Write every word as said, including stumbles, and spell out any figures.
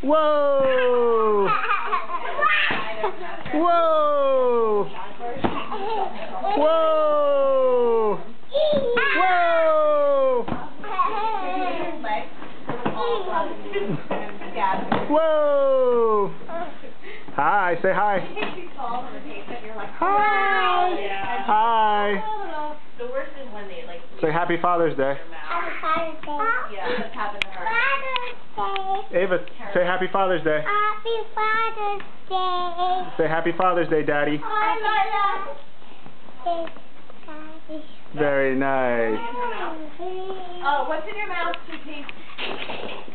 Whoa! Whoa! Whoa! Whoa! Whoa! Hi, say hi. Hi. Hi. The worst is when they like say Happy Father's Day. Happy Father's Day. Yeah, that's happened to her. Father's Day. Ava, say Happy Father's Day. Happy Father's Day. Say Happy Father's Day, Daddy. Happy Father's Day. Very nice. Oh, what's in your mouth, sweetie?